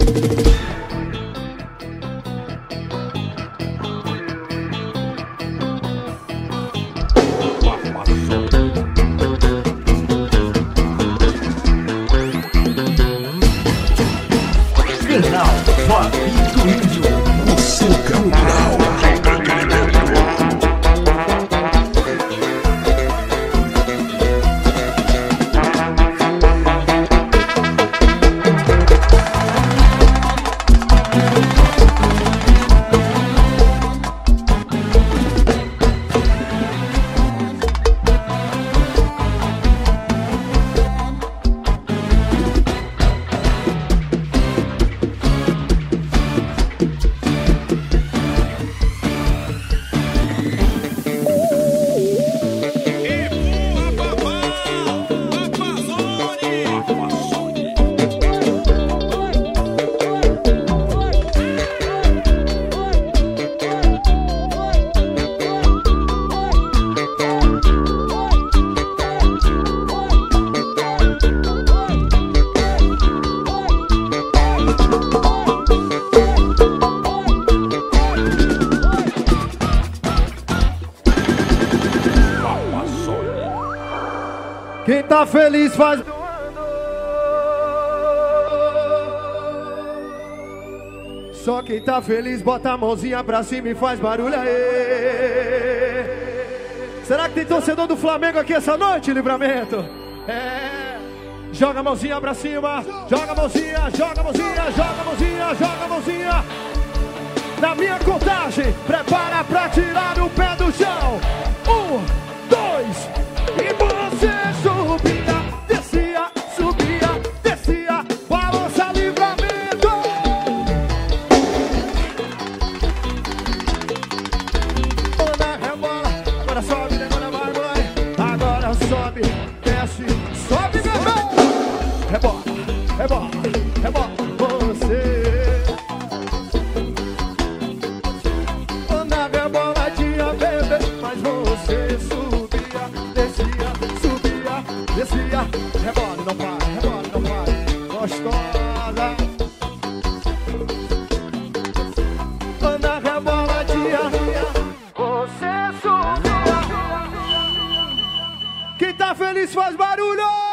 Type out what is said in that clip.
Quem tá feliz faz... Só quem tá feliz bota a mãozinha pra cima e faz barulho aí. Será que tem torcedor do Flamengo aqui essa noite, Livramento? É. Joga a mãozinha pra cima. Joga a mãozinha, joga a mãozinha, joga a mãozinha, joga a mãozinha. Na minha contagem, prepara pra tirar o pé do chão. 1, 2, e você subia, descia, subia, descia, balança Livramento. Anda, rebola, agora sobe, agora vai, mãe. Agora sobe, desce, sobe, bebê. Rebola, rebola, rebola, você. Anda, reboladinha, bebê, mas você subia, descia, subia, descia. Rebola, não para, rebola, não para. Gostosa. Anda, reboladinha, você subia. Quem tá feliz faz barulho.